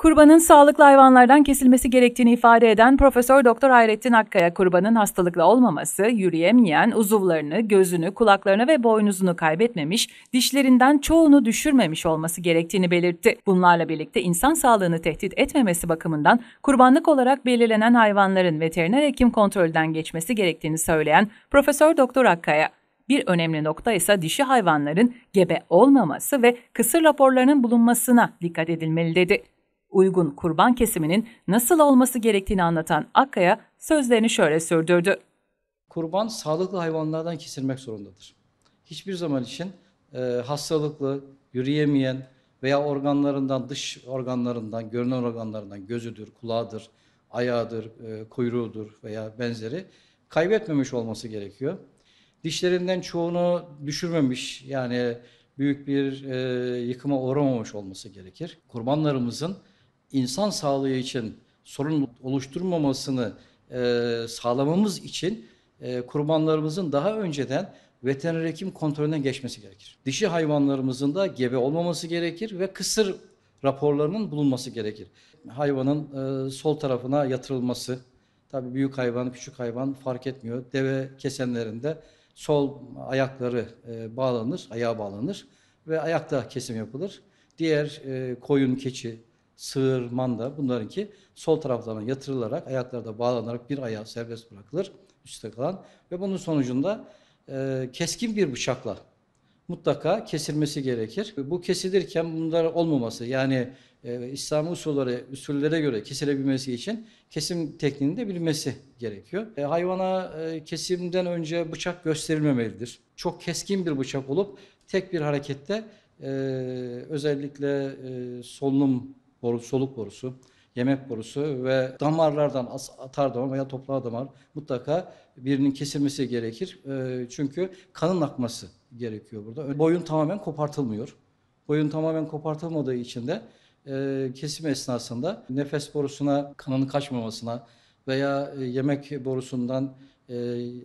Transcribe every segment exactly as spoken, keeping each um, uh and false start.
Kurbanın sağlıklı hayvanlardan kesilmesi gerektiğini ifade eden Profesör Doktor Hayrettin Akkaya, kurbanın hastalıklı olmaması, yürüyemeyen, uzuvlarını, gözünü, kulaklarını ve boynuzunu kaybetmemiş, dişlerinden çoğunu düşürmemiş olması gerektiğini belirtti. Bunlarla birlikte insan sağlığını tehdit etmemesi bakımından kurbanlık olarak belirlenen hayvanların veteriner hekim kontrolden geçmesi gerektiğini söyleyen Profesör Doktor Akkaya, bir önemli nokta ise dişi hayvanların gebe olmaması ve kısır raporlarının bulunmasına dikkat edilmeli dedi. Uygun kurban kesiminin nasıl olması gerektiğini anlatan Akkaya sözlerini şöyle sürdürdü. Kurban sağlıklı hayvanlardan kesilmek zorundadır. Hiçbir zaman için e, hastalıklı, yürüyemeyen veya organlarından, dış organlarından, görünen organlarından, gözüdür, kulağıdır, ayağıdır, e, kuyruğudur veya benzeri kaybetmemiş olması gerekiyor. Dişlerinden çoğunu düşürmemiş, yani büyük bir e, yıkıma uğramamış olması gerekir. Kurbanlarımızın insan sağlığı için sorun oluşturmamasını e, sağlamamız için e, kurbanlarımızın daha önceden veteriner hekim kontrolünden geçmesi gerekir. Dişi hayvanlarımızın da gebe olmaması gerekir ve kısır raporlarının bulunması gerekir. Hayvanın e, sol tarafına yatırılması, tabii büyük hayvan, küçük hayvan fark etmiyor. Deve kesenlerinde sol ayakları e, bağlanır, ayağa bağlanır ve ayakta kesim yapılır. Diğer e, koyun, keçi, sığır, manda bunlarınki sol taraflarına yatırılarak ayaklarda bağlanarak bir ayağı serbest bırakılır üstte kalan ve bunun sonucunda e, keskin bir bıçakla mutlaka kesilmesi gerekir. Bu kesilirken bunlar olmaması, yani e, İslami usulleri, usullere göre kesilebilmesi için kesim tekniğini de bilmesi gerekiyor. E, hayvana e, kesimden önce bıçak gösterilmemelidir. Çok keskin bir bıçak olup tek bir harekette e, özellikle e, solunum borusu, soluk borusu, yemek borusu ve damarlardan atar damar veya toprağa damar mutlaka birinin kesilmesi gerekir. E, çünkü kanın akması gerekiyor burada. Boyun tamamen kopartılmıyor. Boyun tamamen kopartılmadığı için de e, kesim esnasında nefes borusuna kanın kaçmamasına veya e, yemek borusundan e,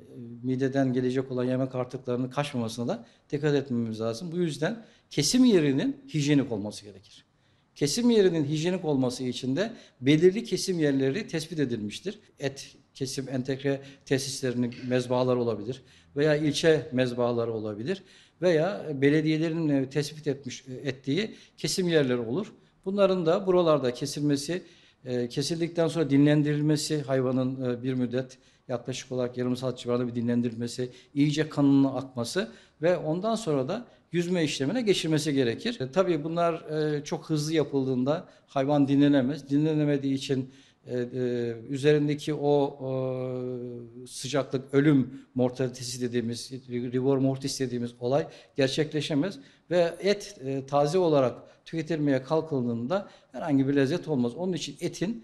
mideden gelecek olan yemek artıklarının kaçmamasına da dikkat etmemiz lazım. Bu yüzden kesim yerinin hijyenik olması gerekir. Kesim yerinin hijyenik olması için de belirli kesim yerleri tespit edilmiştir. Et kesim entegre tesislerinin mezbahaları olabilir veya ilçe mezbahaları olabilir veya belediyelerin tespit etmiş ettiği kesim yerleri olur. Bunların da buralarda kesilmesi, kesildikten sonra dinlendirilmesi, hayvanın bir müddet yaklaşık olarak yarım saat civarında bir dinlendirilmesi, iyice kanının akması ve ondan sonra da yüzme işlemine geçirmesi gerekir. E, tabii bunlar e, çok hızlı yapıldığında hayvan dinlenemez. Dinlenemediği için e, e, üzerindeki o e, sıcaklık, ölüm mortalitesi dediğimiz, rigor mortis dediğimiz olay gerçekleşemez. Ve et e, taze olarak tüketilmeye kalkıldığında herhangi bir lezzet olmaz. Onun için etin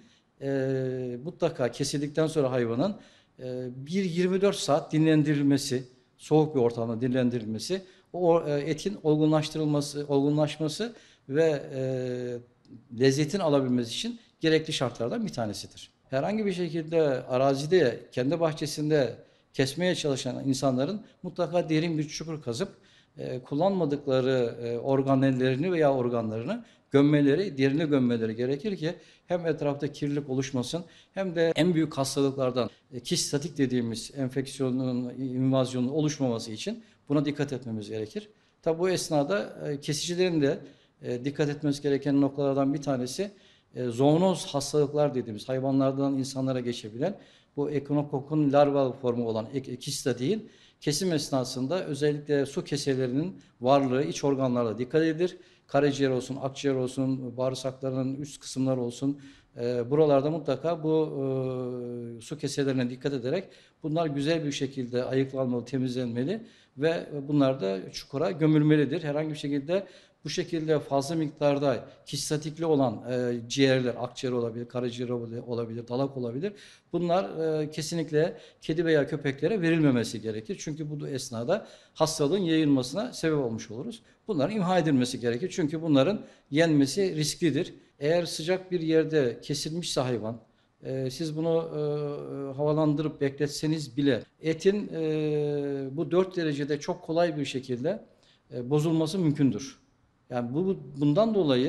e, mutlaka kesildikten sonra hayvanın e, bir yirmi dört saat dinlendirilmesi, soğuk bir ortamda dinlendirilmesi, o etin olgunlaştırılması, olgunlaşması ve e, lezzetin alabilmesi için gerekli şartlardan bir tanesidir. Herhangi bir şekilde arazide, kendi bahçesinde kesmeye çalışan insanların mutlaka derin bir çukur kazıp e, kullanmadıkları e, organellerini veya organlarını gömmeleri, derine gömmeleri gerekir ki hem etrafta kirlilik oluşmasın hem de en büyük hastalıklardan e, kistatik dediğimiz enfeksiyonun, invazyonun oluşmaması için buna dikkat etmemiz gerekir. Tabi bu esnada e, kesicilerin de e, dikkat etmesi gereken noktalardan bir tanesi e, zoonoz hastalıklar dediğimiz hayvanlardan insanlara geçebilen bu ekinokokun larval formu olan kista değil, kesim esnasında özellikle su keselerinin varlığı iç organlarla dikkat edilir. Karaciğer olsun, akciğer olsun, bağırsaklarının üst kısımları olsun. E, buralarda mutlaka bu e, su keselerine dikkat ederek bunlar güzel bir şekilde ayıklanmalı, temizlenmeli ve bunlar da çukura gömülmelidir. Herhangi bir şekilde bu şekilde fazla miktarda kistatikli olan e, ciğerler, akciğer olabilir, karaciğer olabilir, dalak olabilir. Bunlar e, kesinlikle kedi veya köpeklere verilmemesi gerekir. Çünkü bu esnada hastalığın yayılmasına sebep olmuş oluruz. Bunların imha edilmesi gerekir. Çünkü bunların yenmesi risklidir. Eğer sıcak bir yerde kesilmişse hayvan, e, siz bunu e, havalandırıp bekletseniz bile etin e, bu dört derecede çok kolay bir şekilde e, bozulması mümkündür. Yani bu bundan dolayı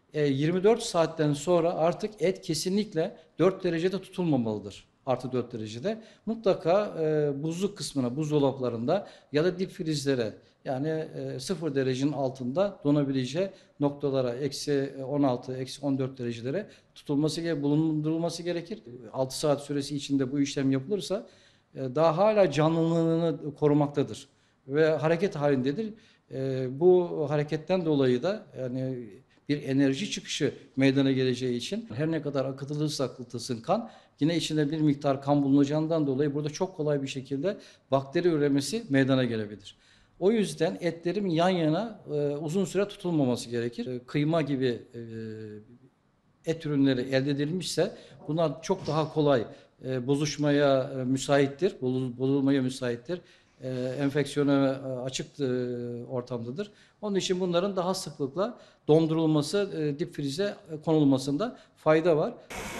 E, yirmi dört saatten sonra artık et kesinlikle dört derecede tutulmamalıdır. Artı dört derecede. Mutlaka e, buzluk kısmına, buzdolaplarında ya da dip frizlere, yani e, sıfır derecenin altında donabileceği noktalara, eksi on altı, eksi on dört derecelere tutulması, bulundurulması gerekir. altı saat süresi içinde bu işlem yapılırsa e, daha hala canlılığını korumaktadır ve hareket halindedir. E, bu hareketten dolayı da yani bir enerji çıkışı meydana geleceği için her ne kadar akıtılırsa akıtılsın kan, yine içinde bir miktar kan bulunacağından dolayı burada çok kolay bir şekilde bakteri üremesi meydana gelebilir. O yüzden etlerin yan yana e, uzun süre tutulmaması gerekir. E, kıyma gibi e, et ürünleri elde edilmişse bunlar çok daha kolay e, bozuşmaya e, müsaittir, bozulmaya müsaittir. E, enfeksiyona e, açık e, ortamdadır. Onun için bunların daha sıklıkla dondurulması, e, dip frize konulmasında fayda var.